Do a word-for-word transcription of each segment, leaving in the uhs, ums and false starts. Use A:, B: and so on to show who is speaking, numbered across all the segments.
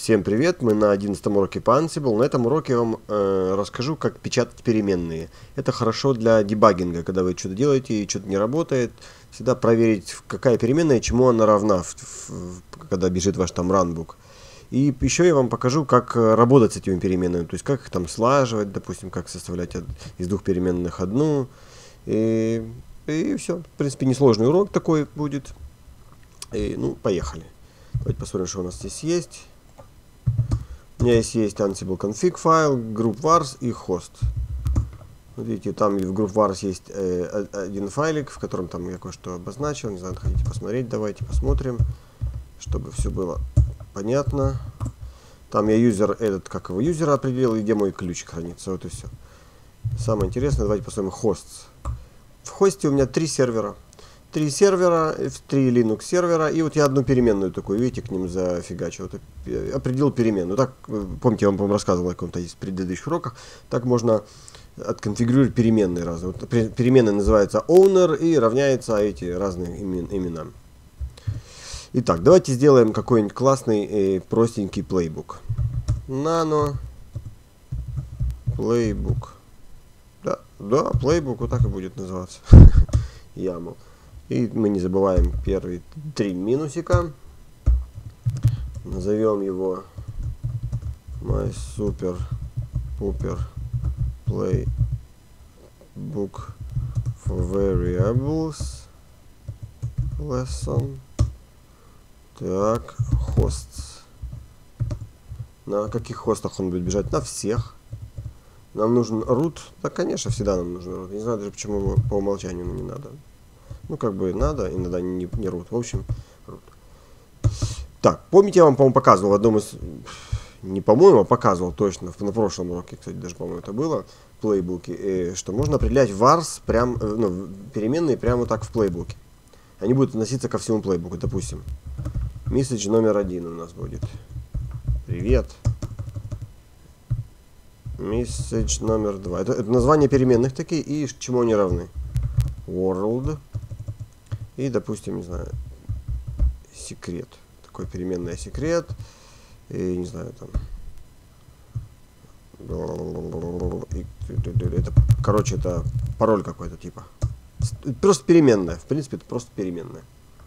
A: Всем привет, мы на одиннадцатом уроке по Ansible. На этом уроке я вам э, расскажу, как печатать переменные. Это хорошо для дебагинга, когда вы что-то делаете и что-то не работает. Всегда проверить, какая переменная, чему она равна, в, в, когда бежит ваш там runbook. И еще я вам покажу, как работать с этими переменными, то есть как их там слаживать, допустим, как составлять из двух переменных одну. И, и все, в принципе, несложный урок такой будет. И, ну, поехали. Давайте посмотрим, что у нас здесь есть. У меня здесь есть Ansible config файл, group vars и host. Вот видите, там в group vars есть э, один файлик, в котором там я кое-что обозначил. Не знаю, хотите посмотреть, давайте посмотрим, чтобы все было понятно. Там я юзер, этот, как его юзера определил, и где мой ключ хранится. Вот и все. Самое интересное, давайте посмотрим hosts. В хосте у меня три сервера. Три сервера, три Linux сервера, и вот я одну переменную такую, видите, к ним зафигачил. Вот, определил переменную. Так, помните, я вам, по-моему, рассказывал о каком-то из предыдущих уроках. Так можно отконфигурировать переменные разные. Вот, переменная называется owner и равняется эти разные имен, именам. Итак, давайте сделаем какой-нибудь классный э, простенький playbook. Nano playbook. Да, да, playbook вот так и будет называться. Ямл. И мы не забываем первые три минусика. Назовем его My Super Pooper Playbook for Variables Lesson. Так, hosts. На каких хостах он будет бежать? На всех. Нам нужен root. Да, конечно, всегда нам нужен root. Не знаю даже, почему его по умолчанию не надо. Ну, как бы надо, иногда не, не root. В общем, root. Так, помните, я вам, по-моему, показывал в одном из... Не по-моему, а показывал точно. На прошлом уроке, кстати, даже, по-моему, это было. В плейбуке. Э, что можно определять vars, прям, э, ну, переменные прямо так в плейбуке. Они будут относиться ко всему плейбуку. Допустим, message номер один у нас будет. Привет. Message номер два. Это, это название переменных такие и чему они равны. World. И, допустим, не знаю, секрет. Такое переменное секрет. И, не знаю, там... И, это, короче, это пароль какой-то типа. Просто переменная. В принципе, это просто переменная.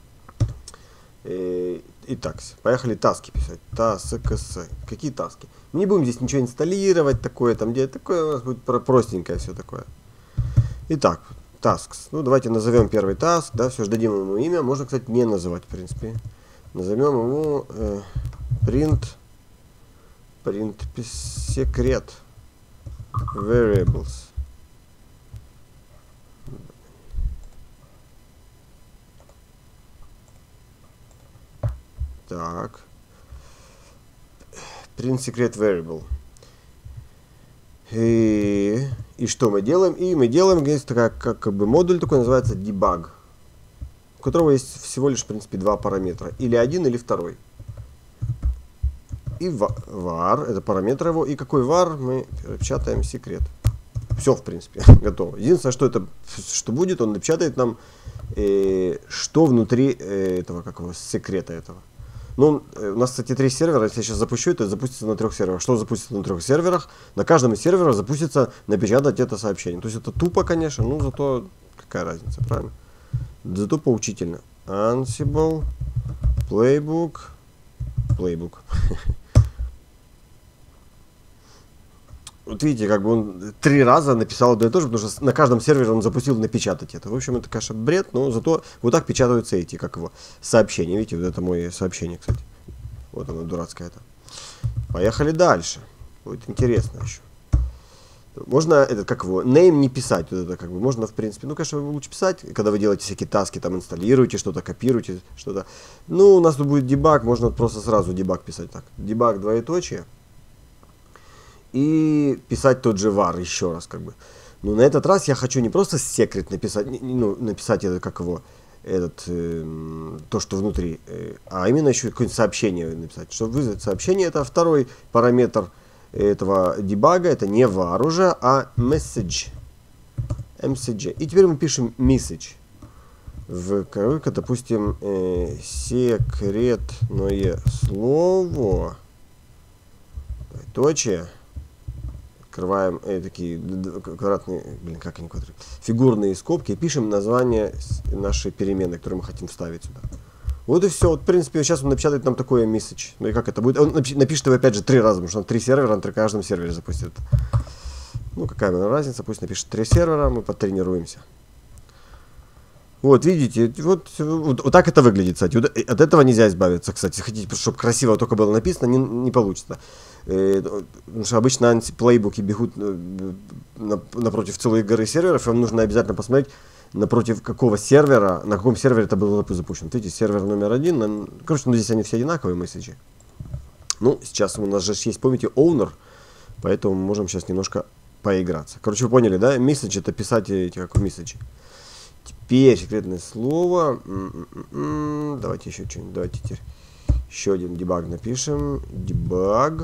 A: И, итак, поехали таски писать. Task. Какие таски? Мы не будем здесь ничего инсталлировать, такое там, где такое у нас будет простенькое все такое. Итак, tasks. Ну, давайте назовем первый task, да, все же дадим ему имя. Можно, кстати, не называть, в принципе. Назовем ему э, print, print секрет variables. Так. Print secret variable. И, и что мы делаем? И мы делаем, есть такая, как, как бы модуль такой, называется debug, у которого есть всего лишь, в принципе, два параметра. Или один, или второй. И var, это параметр его. И какой var? Мы печатаем секрет. Все, в принципе, готово. Единственное, что это, что будет, он напечатает нам, э, что внутри э, этого, как его, секрета этого. Ну, у нас, кстати, три сервера. Если я сейчас запущу, это запустится на трех серверах. Что запустится на трех серверах? На каждом из серверов запустится напечатать это сообщение. То есть это тупо, конечно, но зато какая разница, правильно? Зато поучительно. Ansible Playbook Playbook. Вот видите, как бы он три раза написал одно и то же, потому что на каждом сервере он запустил напечатать это. В общем, это, конечно, бред, но зато вот так печатаются эти, как его, сообщения. Видите, вот это мое сообщение, кстати. Вот оно, дурацкое это. Поехали дальше. Будет интересно еще. Можно, этот, как его, name не писать. Вот это, как бы, можно, в принципе, ну, конечно, лучше писать, когда вы делаете всякие таски, там, инсталируете что-то, копируете что-то. Ну, у нас тут будет дебаг, можно просто сразу дебаг писать так. Дебаг, двоеточие. И писать тот же var еще раз, как бы. Но на этот раз я хочу не просто секрет написать, ну, написать это, как его, этот, э, то, что внутри, э, а именно еще какое-нибудь сообщение написать. Чтобы вызвать сообщение, это второй параметр этого дебага, это не var уже, а message. msg. И теперь мы пишем message. В кавычках, допустим, э, секретное слово. двоеточие. Открываем э, такие квадратные, блин, как они квадратные, фигурные скобки и пишем название нашей переменной, которую мы хотим вставить сюда. Вот и все. Вот, в принципе, сейчас он напечатает нам такое message. Ну и как это будет? Он напишет его опять же три раза, потому что он три сервера на каждом сервере запустит. Ну, какая разница, пусть напишет три сервера, мы потренируемся. Вот, видите, вот, вот, вот так это выглядит, кстати. Вот, от этого нельзя избавиться, кстати. Если хотите, чтобы красиво только было написано, не, не получится. Э, потому что обычно антиплейбуки бегут на, напротив целой горы серверов, и вам нужно обязательно посмотреть, напротив какого сервера, на каком сервере это было запущено. Видите, сервер номер один. На, короче, ну, здесь они все одинаковые месседжи. Ну, сейчас у нас же есть, помните, owner, поэтому мы можем сейчас немножко поиграться. Короче, вы поняли, да? Месседж это писать эти как месседжи. Теперь секретное слово. М-м-м, давайте еще что-нибудь. Давайте теперь еще один дебаг напишем. Дебаг.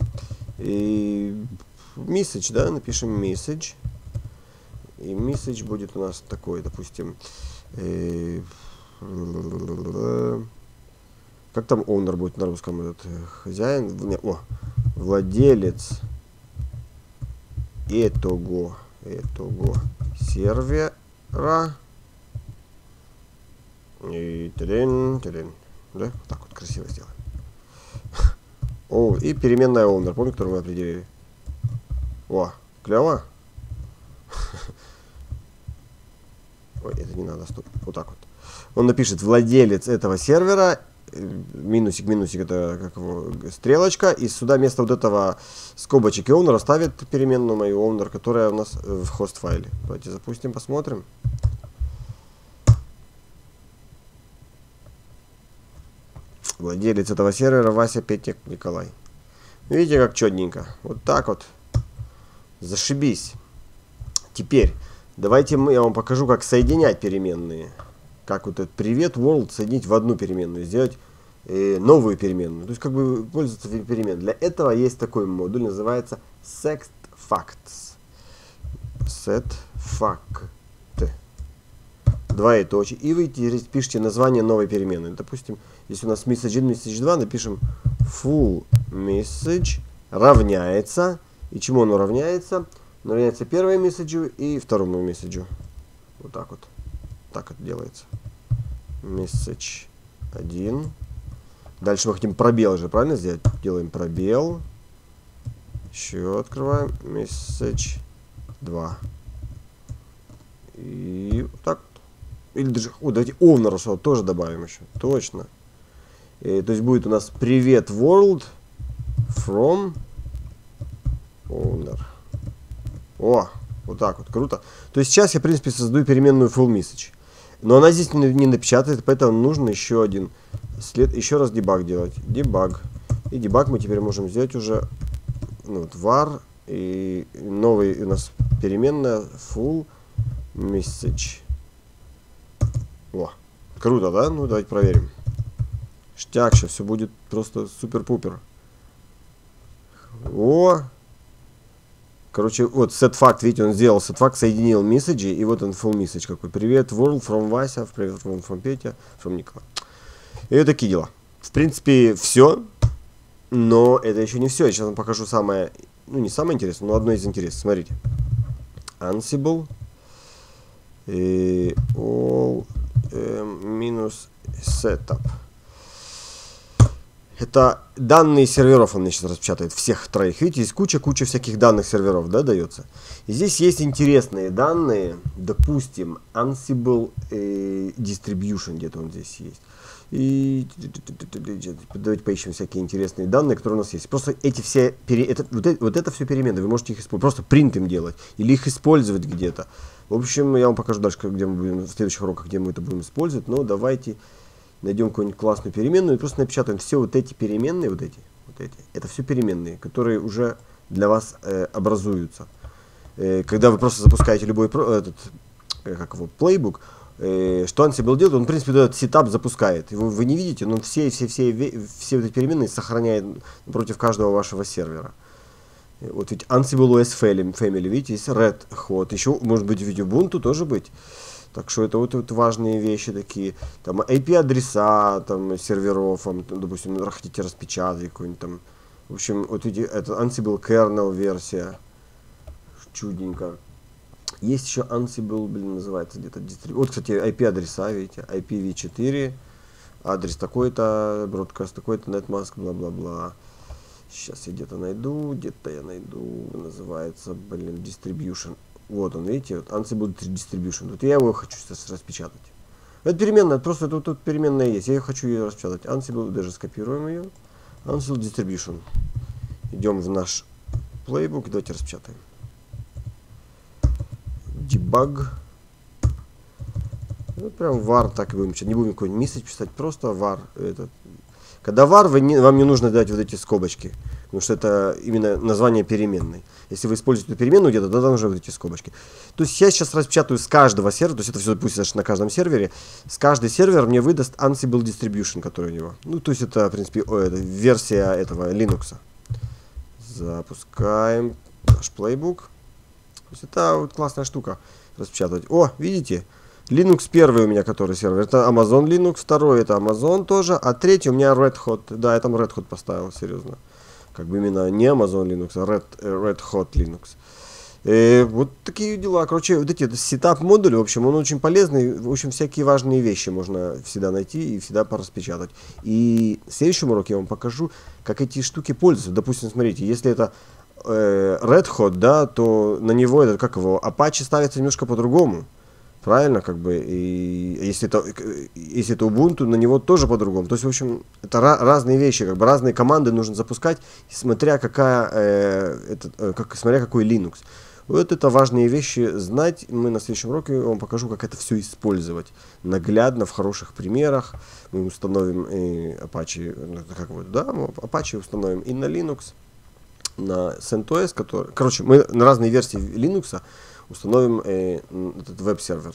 A: И месседж, да? Напишем месседж. И месседж будет у нас такой, допустим. Э, как там owner будет на русском? Этот хозяин. Не, о, владелец этого, этого сервера. И тадин, тадин. Да? Вот так вот красиво сделаем. О, и переменная owner, помните, которую мы определили? О, клево. Ой, это не надо, стоп. Вот так вот. Он напишет владелец этого сервера. Минусик, минусик, это как его, стрелочка. И сюда вместо вот этого скобочек и owner ставит переменную мою owner, которая у нас в хост файле. Давайте запустим, посмотрим. Владелец этого сервера Вася, Петя, Николай. Видите, как чётненько. Вот так вот. Зашибись. Теперь давайте мы, я вам покажу, как соединять переменные. Как вот этот привет world соединить в одну переменную, сделать э, новую переменную. То есть как бы пользоваться переменной. Для этого есть такой модуль, называется setFacts. setFact. Двоеточие. И вы пишете название новой переменной. Допустим, если у нас message один, message два, напишем full message равняется. И чему оно равняется? Оно равняется первому месседжу и второму месседжу. Вот так вот. Так это делается. Message один. Дальше мы хотим пробел же, правильно сделать? Делаем пробел. Еще открываем. Message два. И вот так. Или даже, о, давайте owner тоже добавим еще. Точно. И, то есть будет у нас привет world from owner. О, вот так вот, круто. То есть сейчас я, в принципе, создаю переменную full message. Но она здесь не, не напечатает, поэтому нужно еще один след, еще раз дебаг делать. Дебаг. И дебаг мы теперь можем сделать уже, ну, вот, var. И новый у нас переменная full message. О, круто, да? Ну, давайте проверим. Штяк, сейчас все будет просто супер-пупер. О! Короче, вот setFact, видите, он сделал setFact, соединил месседжи, и вот он full message какой. Привет, world, from Вася, привет, from, from Петя, from Николай. И вот такие дела. В принципе, все. Но это еще не все. Я сейчас вам покажу самое, ну, не самое интересное, но одно из интересных. Смотрите. Ansible. И all минус setup. Это данные серверов он мне сейчас распечатает, всех троих. Видите, есть куча-куча всяких данных серверов, да, дается. И здесь есть интересные данные. Допустим, Ansible э, Distribution, где-то он здесь есть. И давайте поищем всякие интересные данные, которые у нас есть. Просто эти все, пере... это, вот, это, вот это все перемены, вы можете их использовать. Просто принт им делать. Или их использовать где-то. В общем, я вам покажу дальше, где мы будем, в следующих уроках, где мы это будем использовать. Но давайте найдем какую-нибудь классную переменную и просто напечатаем все вот эти переменные, вот эти, вот эти. Это все переменные, которые уже для вас э, образуются. Э, когда вы просто запускаете любой про, этот, э, как его, плейбук, э, что Ansible делает, он, в принципе, этот сетап запускает. Его вы не видите, но все, все, все, все, все вот эти переменные сохраняет против каждого вашего сервера. Вот ведь Ansible о эс Family, видите, есть Red Hot, еще, может быть, в Ubuntu тоже быть. Так что это вот, вот важные вещи такие. Там ай пи-адреса, там, серверов, там, допустим, хотите распечатать какой-нибудь там. В общем, вот видите, это Ansible kernel версия. Чудненько. Есть еще Ansible, блин, называется где-то дистриб... Вот, кстати, ай пи-адреса, видите, ай пи ви четыре, адрес такой-то, бродкаст такой-то, netmask, бла-бла-бла. Сейчас я где-то найду, где-то я найду, называется, блин, distribution. Вот он, видите, вот Ansible distribution. Тут я его хочу сейчас распечатать. Это переменная, просто тут, тут переменная есть, я ее хочу ее распечатать. Ansible, даже скопируем ее. Ansible distribution. Идем в наш playbook, давайте распечатаем. Debug. Ну, прям var так и будем писать. Не будем какой-нибудь message писать, просто var. Этот. Когда var, вы не, вам не нужно дать вот эти скобочки. Потому что это именно название переменной. Если вы используете переменную где-то, то там уже вот эти скобочки. То есть я сейчас распечатаю с каждого сервера, то есть это все запустится на каждом сервере. С каждый сервер мне выдаст Ansible Distribution, который у него. Ну, то есть это, в принципе, о, это версия этого Linux. Запускаем наш playbook. То есть это вот классная штука распечатывать. О, видите? Linux первый у меня, который сервер. Это Amazon Linux, второй это Amazon тоже, а третий у меня Red Hot. Да, я там Red Hot поставил, серьезно. Как бы именно не Amazon Linux, а Red, Red Hot Linux. И вот такие дела. Короче, вот эти сетап модули, в общем, он очень полезный. В общем, всякие важные вещи можно всегда найти и всегда пораспечатать. И в следующем уроке я вам покажу, как эти штуки пользуются. Допустим, смотрите, если это э, Red Hot, да, то на него, это, как его, Apache ставится немножко по-другому. Правильно, как бы, и если это, если это Ubuntu, на него тоже по-другому. То есть, в общем, это разные вещи, как бы разные команды нужно запускать, смотря какая, э, это, э, как, смотря какой Linux. Вот это важные вещи знать. Мы на следующем уроке вам покажу, как это все использовать наглядно, в хороших примерах. Мы установим и Apache, как вот, да, мы Apache установим и на Linux, на CentOS, который, короче, мы на разные версии Linux установим э, этот веб-сервер.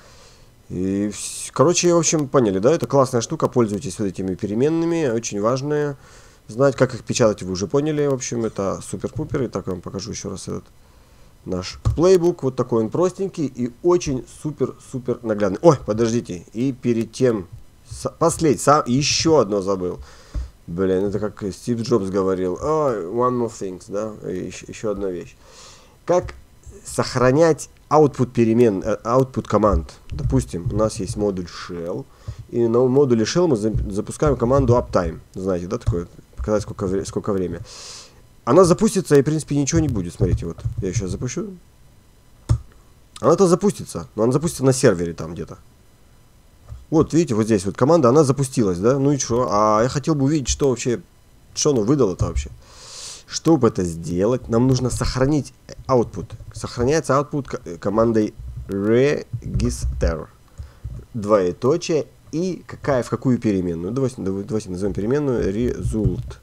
A: И, короче, в общем, поняли, да? Это классная штука, пользуйтесь вот этими переменными, очень важные. Знать, как их печатать, вы уже поняли. В общем, это супер-пупер. И так я вам покажу еще раз этот наш плейбук. Вот такой он простенький и очень супер-супер наглядный. Ой, подождите. И перед тем, последний, сам, еще одно забыл. Блин, это как Стив Джобс говорил. Oh, one more thing, да? Еще, еще одна вещь. Как сохранять output перемен, output команд. Допустим, у нас есть модуль shell, и на модуле shell мы запускаем команду uptime. Знаете, да, такое, показать сколько, сколько время. Она запустится, и, в принципе, ничего не будет. Смотрите, вот, я сейчас запущу. Она-то запустится, но она запустится на сервере там где-то. Вот, видите, вот здесь вот команда, она запустилась, да, ну и что? А я хотел бы увидеть, что вообще, что оно выдало-то вообще. Чтобы это сделать, нам нужно сохранить output. Сохраняется output командой register. Двоеточие и какая, в какую переменную. Давайте, давайте назовем переменную results.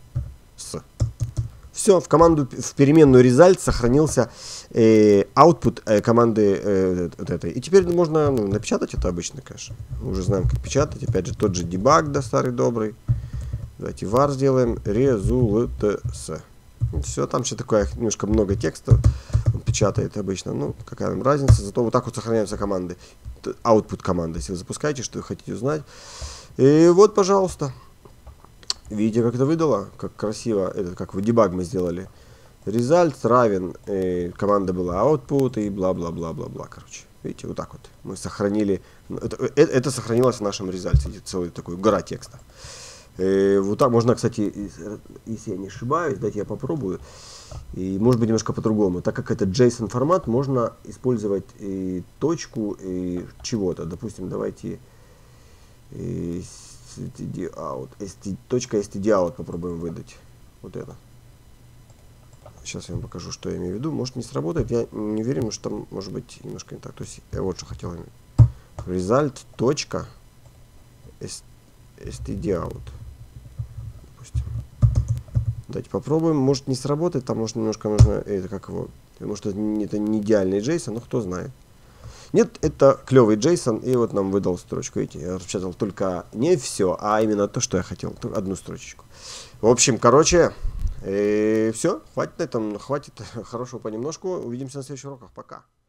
A: Все, в команду, в переменную result сохранился э, output э, команды э, вот этой. И теперь можно, ну, напечатать это обычно, конечно. Мы уже знаем, как печатать. Опять же, тот же debug, да, старый добрый. Давайте var сделаем results. Все, там еще такое немножко много текста он печатает обычно. Ну, какая нам разница. Зато вот так вот сохраняются команды. Output команды. Если вы запускаете, что вы хотите узнать. И вот, пожалуйста. Видите, как это выдало? Как красиво. Это как в дебаг мы сделали. Result равен. И команда была output и бла-бла-бла-бла-бла. Короче. Видите, вот так вот. Мы сохранили. Это, это, это сохранилось в нашем результате. Целый такой гора текста. И вот так можно, кстати, если я не ошибаюсь, дайте я попробую. И может быть немножко по-другому. Так как это JSON формат, можно использовать и точку и чего-то. Допустим, давайте и stdout, .stdout попробуем выдать. Вот это. Сейчас я вам покажу, что я имею в виду. Может не сработает, я не уверен, что там может быть немножко не так. То есть я вот что хотел. Result. stdout. Давайте попробуем. Может не сработает, там может немножко нужно, это как его, может это не, это не идеальный JSON, но кто знает. Нет, это клевый JSON, и вот нам выдал строчку. Видите, я распечатал только не все, а именно то, что я хотел, одну строчечку. В общем, короче, все, хватит на этом, хватит хорошего понемножку. Увидимся на следующих уроках. Пока.